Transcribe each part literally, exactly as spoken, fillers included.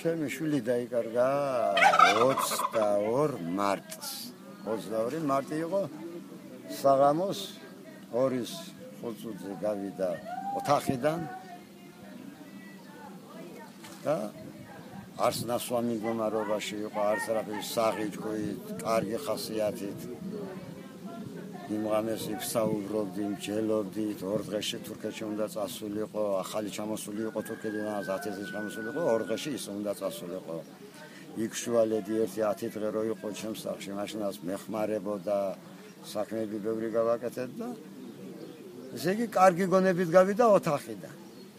ჩემი შვილი დაიკარგა ოცდაორ მარტს. ოცდაორი მარტი იყო საღამოს ორის ხუთ წუთზე გავიდა ოთახიდან და არც ნასვამი მდგომარეობაში იყო, არც რაღაც საღი ჭკუით, კარგი ხასიათით. იმღამეს ვსაუბრობდი, მჯელობდით, ორ დღეში თურქეთში უნდა წასულიყო, ახალი ჩამოსული იყო თურქეთიდან, ათი წელი ჩამოსული იყო, ორ დღეში ის უნდა წასულიყო. იქ შუალედი ერთი ათი დღე რო იყო ჩემს სახლში, მაშინაც მეხმარებოდა, საქმეები ბევრი გავაკეთეთ და ესე იგი კარგი გონებით გავიდა ოთახიდან.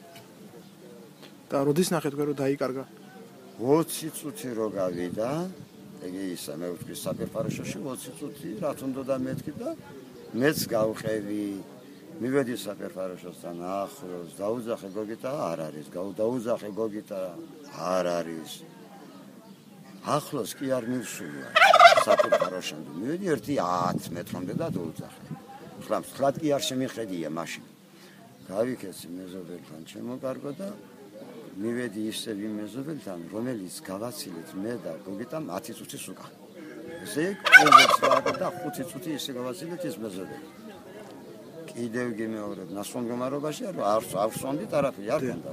და როდის ნახეთ გვერო დაიკარგა? ოცი წუთი რო გავიდა, იგი ისა მე ვთქვი საფერფაროშოში ოცი წუთი რაც უნდა და მეთქი და მეც გავყევი. მივედი საფერფაროშოსთან ახლოს, დაუძახე გოგიტა არ არის, დაუძახე გოგიტა არ არის. ახლოს კი არ მივსულია საფერფაროშამდე. მივედი ერთი ათი მეტრამდე და დაუძახე. ხლა ხლად კი არ შემიხედია მაშინ. გავიქეცი მეზობელთან ჩემო და მივედი ისევ იმ მეზობელთან, რომელიც გავაცილეთ მე და გოგიტამ ათი წუთის უკან. ესე იგი და ხუთი წუთი ისე გავაცილეთ ის მეზობელი. კიდევ გიმეორებ ნასვამ მდგომარეობაში არ ავსვამდი ტარაფი არ გონდა.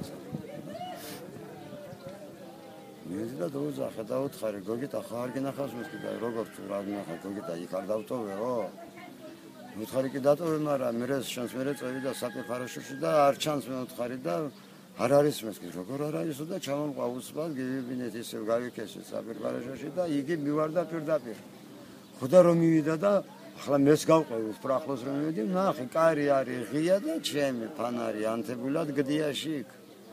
მივედი და დაუძახე და უთხარი გოგიტა ხარ გინახავს მეთქი და როგორ თუ რა გინახა გოგიტა იქ არ დავტოვეო. უთხარი კი დატოვე, მაგრამ მე შანს მე წევი და საფერფაროშოში და არ ჩანს მე უთხარი და არ არის მეთქი როგორ არ არისო და ჩამომყვა უცბად გივიბინეთ ისევ გავიქეში საფერფაროშოში და იგი მივარდა პირდაპირ. ხოდა რომ მივიდა და ახლა მეც გავყევი უფრო ახლოს რომ მივედი, ნახე კარი არის ღია და ჩემი ფანარი ანთებულად გდიაში იქ.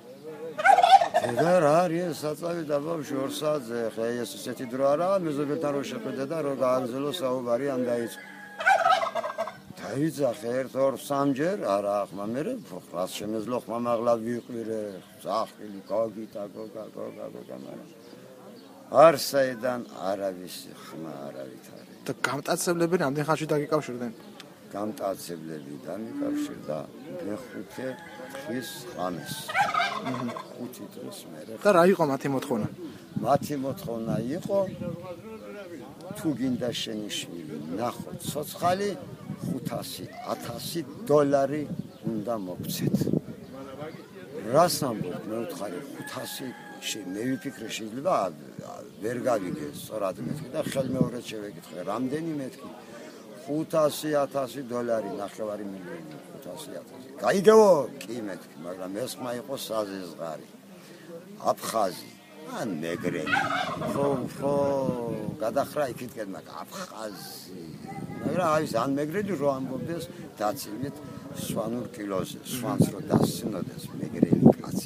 და რა არის საწავი და ბავშვი ორ საათზე ხე ეს ისეთი დრო არაა მეზობელთან რო შეხვედე და რო გააგზელო საუბარი ამ დაიწყო. დაიძახე ერთ ორ სამჯერ არა ახლა მე რაც შემეძლო ხმა მაღლა ვიყვირე ზახილი გოგიტა გოგა გოგა გოგა მაგრამ არსაიდან არავისი ხმა არავით არის. და გამტაცებლები რამდენ ხანში დაგიკავშირდნენ? გამტაცებლები დამიკავშირდა მეხუთე ხის ღამეს. ხუთი დღის მერე. და რა იყო მათი მოთხოვნა? მათი მოთხოვნა იყო თუ გინდა შენი შვილი ნახო ცოცხალი ხუთასი ათასი დოლარი უნდა მოგცეთ. რას ამბობ მე ვთხარი ხუთასი მე ვიფიქრე შეიძლება ვერ გავიგე სწორად მეთქი და ხელმეორედ შევეკითხე რამდენი მეთქი ხუთასი ათასი დოლარი ნახევარი მილიონი ხუთასი ათასი გაიგეო კი მეთქი მაგრამ ეს ხმა იყო საზიზღარი აფხაზი ან ნეგრენი ხო ხო გადახრა იქითკენ მაგრამ აფხაზი მაგრამ აი ან მეგრელი რო ამბობდეს დაცილით სვანურ კილოზე სვანს რო დასცინოდეს მეგრელი კაცი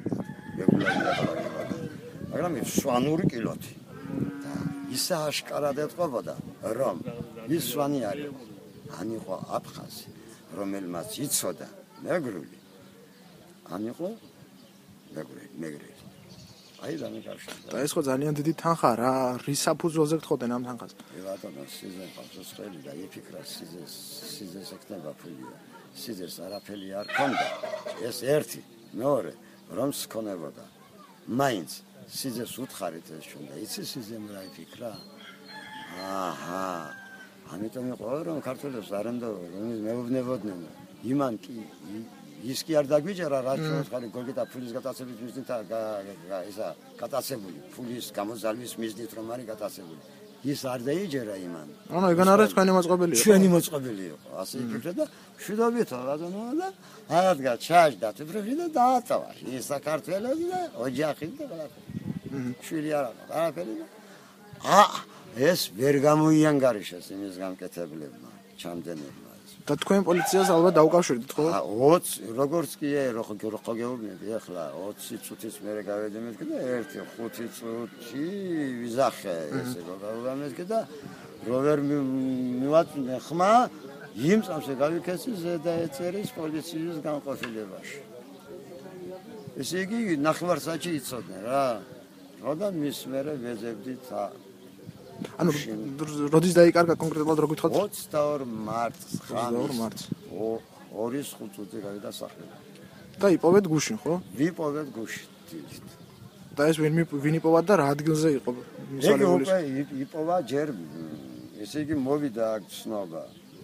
მეგრელი მაგრამ ის სვანური კილოთი და ისა აშკარად ეთყობოდა რომ ის სვანი არის ან იყო აფხაზი რომელმაც იცოდა მეგრული ან იყო მეგრელი მეგრელი აი დამიკავშირდა. და ეს ხო ძალიან დიდი თანხა რა, რის საფუძველზე გთხოვდნენ ამ თანხას? მე ბატონო, სიზე ყავს ხელი და იფიქრა სიზეს, სიზეს ეკნება ფულია. სიზეს არაფერი არ ქონდა. ეს ერთი, მეორე, რომ სქონებოდა. მაინც სიზეს უთხარით ეს შონდა. იცი სიზემ რა იფიქრა? აჰა. ამიტომ იყო რომ ქართველებს არ უნდა რომ მეუბნებოდნენ. იმან კი ის კი არ დაგვიჯერა რა ჩვენხარი გოგიტა ფულის გატაცებით მიზნით ისა გატაცებული ფულის გამოზალვის მიზნით რომ არის გატაცებული ის არ დაიჯერა იმან ანუ ეგან არის თქვენი მოწყობილი იყო ჩვენი მოწყობილი იყო ასე იფიქრე და მშვიდობით ბატონო და აღდგა ჩაჯდა თვითონ და დაატოვა ის საქართველოს და ოჯახი და ყველაფერი შვილი არა არაფერი ა ეს ვერ გამოიანგარიშეს იმის გამკეთებლებმა ჩამდენებმა და თქვენ პოლიციას ალბათ დაუკავშირდით ხო? ოცი როგორც კი რო ხო გეუბნები ახლა ოცი წუთის მერე გავედი მეთქი და ერთი ხუთი წუთი ვიზახე ესე გავდა მეთქი და რო ვერ მივაწვდე ხმა იმ წამსე გავიქეცი ზედა ეწერის პოლიციის განყოფილებაში ესე იგი ნახევარ საათი იცოდნენ რა რო და მის მერე ვეძებდით ანუ როდის დაიკარგა კონკრეტულად რო გითხოთ? ოცდაორ მარტს ოცდაორ მარტს. ორის ხუთ წუთი გავიდა სახლიდან. და იპოვეთ გუშინ, ხო? ვიპოვეთ გუშინ. და ეს ვინ ვინ იპოვა და რა ადგილზე იყო მისვალებული? ეგ უკვე იპოვა ჯერ ესე იგი მოვიდა აქ ცნობა.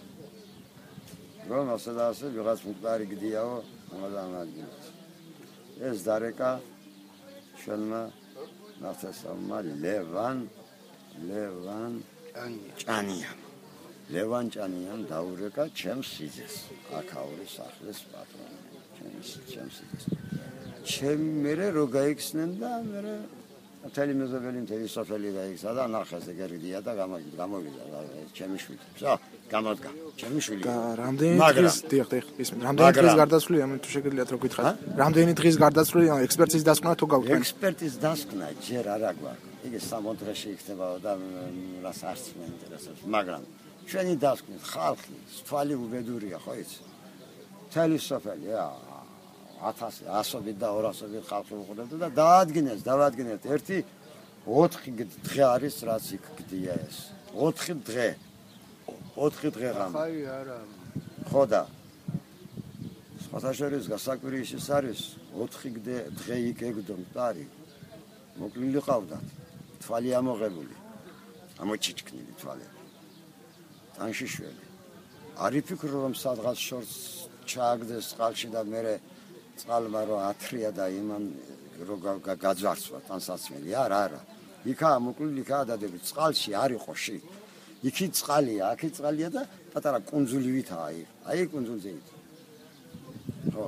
რომ ასე და ასე ვიღაც მკვდარი გდიაო მაგამ ადგილას. ეს დარეკა ჩვენმა ნაცესავმა ლევან ლევან ჭანიამ ლევან ჭანიამ დაურეკა ჩემს სიძეს აქაური სახლის პატრონი ჩემს ჩემს სიძეს ჩემი მერე რო გაიქცნენ და მერე მთელი მეზობელი მთელი სოფელი გაიქცა და ნახეს ეგერიდია და გამოვიდა ჩემი შვილი ვსა გამოდგა ჩემი შვილი რამდენი დღის დიახ დიახ ის რამდენი დღის გარდაცვლილია ამით თუ შეგიძლიათ რო გითხრათ რამდენი დღის გარდაცვლილია ექსპერტის დასკვნა თუ გავქენ ექსპერტის დასკვნა ჯერ არა გვაქვს იგი სამონდრეში იქნება და რას არც მეინტერესებს მაგრამ ჩვენი დასკვნით ხალხი თვალი უბედურია ხო იცი მთელი სოფელი ათასი ასობით და ორასობით ხალხი უყურებდა და დაადგინეს დავადგინეთ ერთი ოთხი დღე არის რაც იქ გდია ეს ოთხი დღე ოთხი დღე რამ ხაი არა ხო და სხვათაშორის გასაკვირის ის არის ოთხი დღე იქ ეგდო მტარი მოკლილი ყავდათ თვალი ამოღებული ამოჩიჩქნილი თვალები ტანში შველი არ იფიქრო რომ სადღაც შორს ჩააგდეს წყალში და მერე წყალმა რო ათრია და იმან რო გაძარცვა ტანსაცმელი არა არა იქა მოკლილი იქა დადებით წყალში არ იყო ში იქი წყალია აქი წყალია და პატარა კუნძულივითაა აი აი კუნძულზე იქ ხო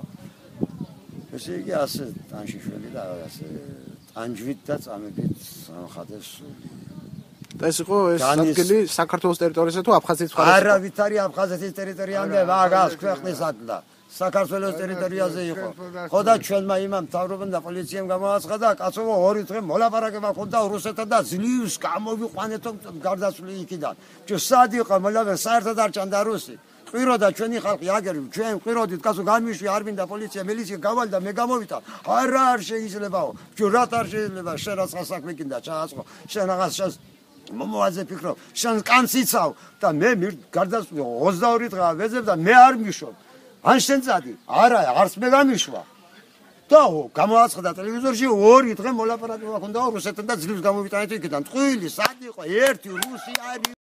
ესე იგი ასე ტანში შველი და ასე ტანჯვით და წამებით სამხატეს და ეს იყო ეს ადგილი საქართველოს ტერიტორიაზე თუ აფხაზეთის მხარეს? არავით არის აფხაზეთის ტერიტორიამდე ვაგას ქვეყნისადლა საქართველოს ტერიტორიაზე იყო. ხო და ჩვენმა იმამ მთავრობამ და პოლიციამ გამოაცხადა კაცო ორი დღე მოლაპარაკება ქონდა რუსეთთან და ძლივს გამოვიყვანეთო გარდაცვლილი იქიდან. ჩვენ სად იყო მოლაპარაკება საერთოდ არ ჭანდა რუსი. ყიროდა ჩვენი ხალხი აგერი ჩვენ ყიროდით კაცო გამიშვი არ მინდა პოლიცია მილიცია გავალდა მე გამოვიდა არა არ შეიძლებაო ჩვენ რა არ შეიძლება შენ რა სასაქმე კიდა ჩააწყო შენ რაღაც შენ მომოაზე ფიქრობ შენ კანს იცავ და მე გარდაცვლილი ოცდაორი დღეა ვეძებ და მე არ მიშობ ან შენ წადი არა არც მე გამიშვა და გამოაცხადა ტელევიზორში ორი დღე მოლაპარაკება ქონდა რუსეთთან და ძლივს გამოვიტანეთ იქიდან ტყუილი სად იყო ერთი რუსი არის